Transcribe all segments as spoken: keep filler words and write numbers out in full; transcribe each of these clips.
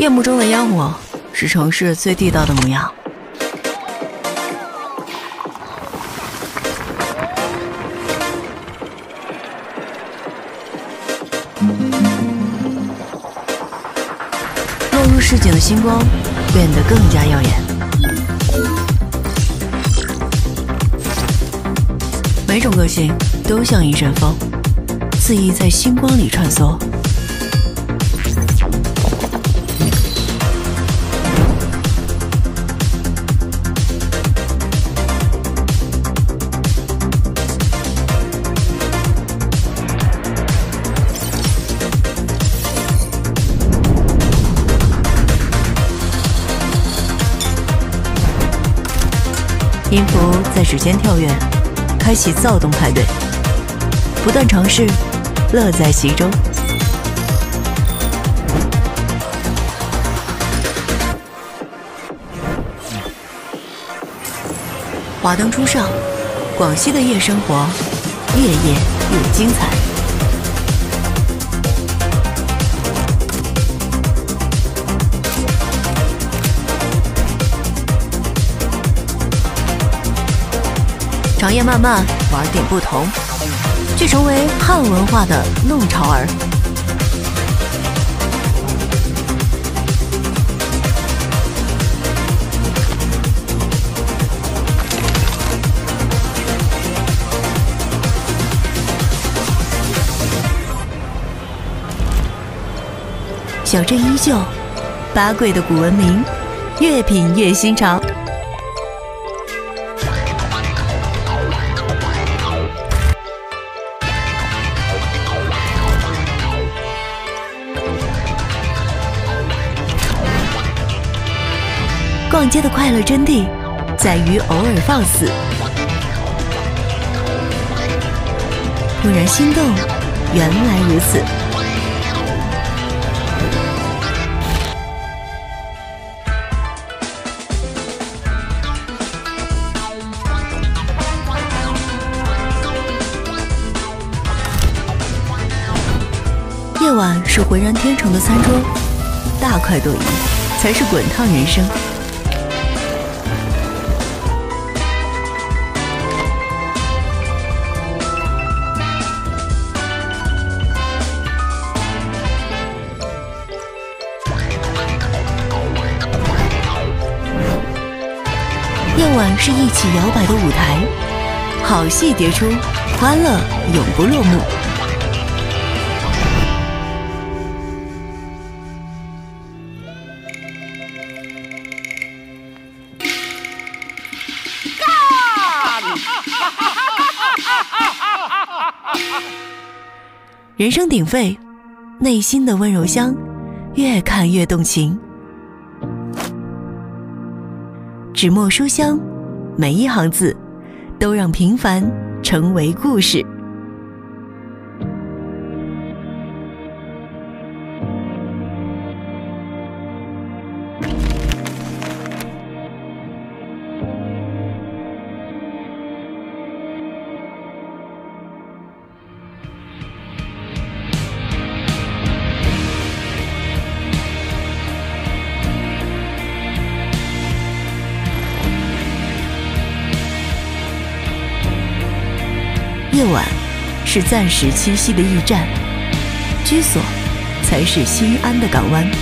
夜幕中的烟火是城市最地道的模样。落入市井的星光变得更加耀眼，每种个性都像一阵风，恣意在星光里穿梭。音符在指尖跳跃，开启躁动派对，不断尝试，乐在其中。华灯初上，广西的夜生活越夜越精彩。长夜漫漫，玩点不同，去成为汉文化的弄潮儿。小镇依旧，八桂的古文明，越品越新潮。逛街的快乐真谛，在于偶尔放肆，突然心动，原来如此。夜晚是浑然天成的餐桌，大快朵颐才是滚烫人生。夜晚是一起摇摆的舞台，好戏迭出，欢乐永不落幕。人声鼎沸，内心的温柔乡，越看越动情。纸墨书香，每一行字都让平凡成为故事。夜晚是暂时栖息的驿站，居所才是心安的港湾。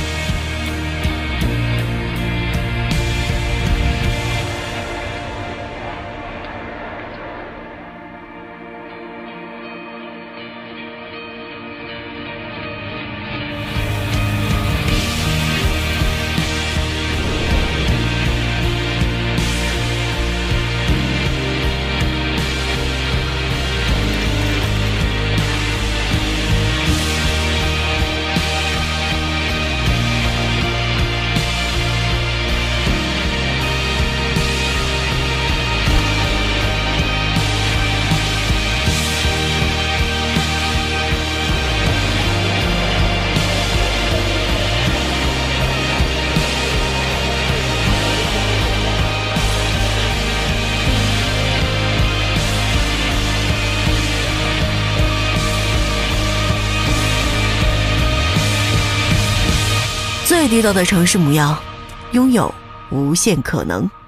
地道的城市模样，拥有无限可能。